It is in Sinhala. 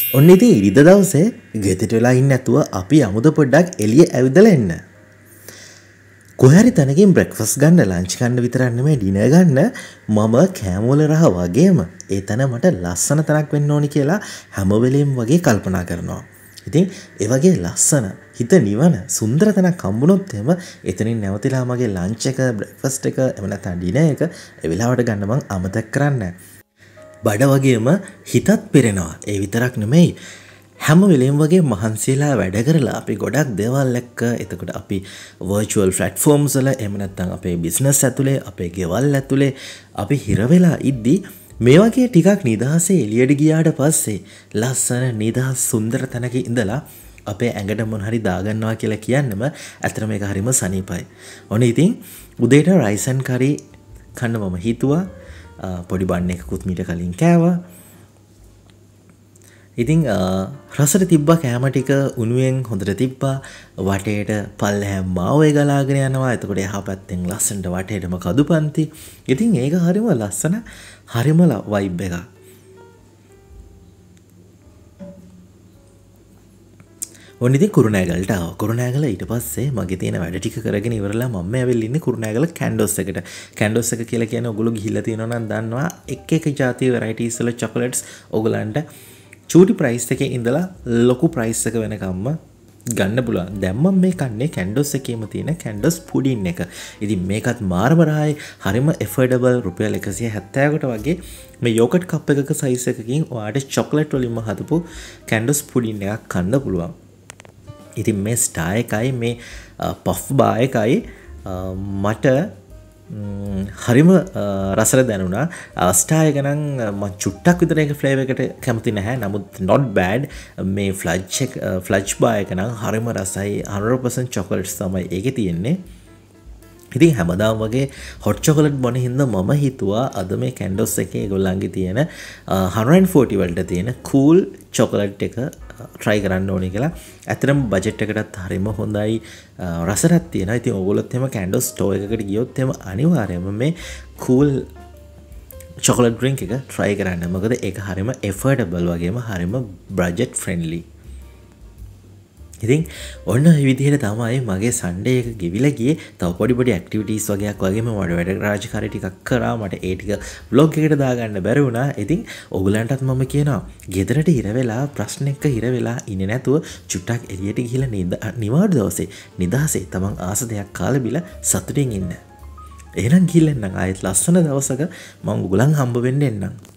ඔන්න ඉතින් ඉරිද දවසේ ගෙදරට වෙලා ඉන්නේ නැතුව අපි අමුද පොඩ්ඩක් එළිය ඇවිදලා එන්න. කොහරි තැනකින් බ්‍රෙක්ෆාස්ට් ගන්න ලන්ච් ගන්න විතරක් නෙමෙයි ඩිනර් ගන්න මම කෑමවල රහ වගේම ඒ තැන මට ලස්සන තැනක් වෙන්න ඕනි කියලා හැම වෙලෙම වගේ කල්පනා කරනවා. ඉතින් ඒ වගේ ලස්සන හිත නිවන සුන්දර තැනක් හම්බුනොත් එහෙම එතනින් නැවතිලා මගේ ලන්ච් එක බ්‍රෙක්ෆාස්ට් එක එහෙම නැත්නම් ඩිනර් එක ඒ වෙලාවට ගන්න මං අමතක කරන්නේ නැහැ. බඩ වගේම හිතත් පෙරෙනවා. ඒ විතරක් නෙමෙයි හැම වෙලෙම වගේ මහන්සියලා වැඩ කරලා අපි ගොඩක් දේවල් එක්ක එතකොට අපි virtual platforms වල එහෙම නැත්නම් අපේ business ඇතුලේ අපේ ගෙවල් ඇතුලේ අපි හිර වෙලා ඉද්දි මේ වගේ ටිකක් නිදහසේ එළියට ගියාට පස්සේ ලස්සන නිදහස් සුන්දර තැනක ඉඳලා අපේ ඇඟට මොන හරි දාගන්නවා කියලා කියන්නම ඇත්තටම මේක හරිම සනීපයි. ඔන්න ඉතින් උදේට rice and curry කන්න මම හිතුවා. පොඩි බන් එකකුත් මීට කලින් කෑවා. ඉතින් රසට තිබ්බා කෑම ටික උණුවෙන් හොඳට තිබ්බා. වටේට පල්ලෙහාම මාවය ගලාගෙන යනවා. එතකොට එහා පැත්තෙන් ලස්සනට වටේටම කදුපන්ති. ඉතින් ඒක හරිම ලස්සන හරිම වයිබ් එකක්. ඔන්න ඉතින් කුරුණෑගලට ආවා. කුරුණෑගල ඊට පස්සේ මගේ තියෙන වැඩ ටික කරගෙන ඉවරලා මම ඇවිල්ලා ඉන්නේ කුරුණෑගල කැන්ඩෝස් එකට. කැන්ඩෝස් එක කියලා කියන්නේ ඔයගොල්ලෝ ගිහිල්ලා තියෙනවා නම් දන්නවා එක එක જાති වෙරයිටිස් වල චොකලට්ස් ඔයගලන්ට චූටි ප්‍රයිස් එකේ ඉඳලා ලොකු ප්‍රයිස් එක වෙනකම්ම ගන්න පුළුවන්. දැන් මම මේ කන්නේ කැන්ඩෝස් එකේම තියෙන කැන්ඩෝස් පුඩින් එක. ඉතින් මේකත් මාරම රහයි හරිම ඇෆෝඩබල් රුපියල් 170කට වගේ මේ යෝගට් කප් එකක සයිස් එකකින් ඔයාලට චොකලට් වලින්ම හදපු කැන්ඩෝස් පුඩින් එකක් කන්න පුළුවන්. ඉතින් මේ ස්ටා එකයි මේ පෆ් බා එකයි මට හරිම රසට දැනුණා. ස්ටා එක නම් මම චුට්ටක් විතර ඒක ෆ්ලේවර් එකට කැමති නැහැ. නමුත් not bad. මේ ෆ්ලජ් බා එක නම් හරිම රසයි. 100% චොකලට්ස් තමයි ඒකේ තියෙන්නේ. ඉතින් හැමදාම වගේ හොට් චොකලට් බොන හින්දා මම හිතුවා අද මේ කැන්ඩෝස් එකේ ඒගොල්ලන්ගේ තියෙන 140 වලට තියෙන කූල් චොකලට් එක try කරන්න ඕනේ කියලා. ඇත්තටම බජට් එකටත් හරිම හොඳයි. රසවත් තියෙනවා. ඉතින් ඕගොල්ලොත් එහෙම කැන්ඩෝස් ස්ටෝර් එකකට ගියොත් එහෙම අනිවාර්යයෙන්ම මේ කූල් චොකලට් ඩ්‍රින්ක් එක try කරන්න. මොකද ඒක හරිම affordable වගේම හරිම budget friendly. ඉතින් ඔන්න ඔය විදිහට තමයි මගේ සන්ඩේ එක ගෙවිලා ගියේ. තව පොඩි ඇක්ටිවිටීස් වගේක් වගේම මට වැඩ රාජකාරී ටිකක් කරා. මට ඒ ටික vlog එකට දාගන්න බැරි වුණා. ඉතින් ඔයගලන්ටත් මම කියනවා ගෙදරට හිර වෙලා ප්‍රශ්න එක්ක හිර වෙලා ඉන්නේ නැතුව චුට්ටක් එළියට ගිහිල්ලා නිවාඩු දවසේ නිදහසේ තමන් ආස දෙයක් කාලා බිලා සතුටින් ඉන්න. එහෙනම් ගිහින් ආයෙත් ලස්සන දවසක මම ඔයගලන් හම්බ වෙන්න එන්නම්.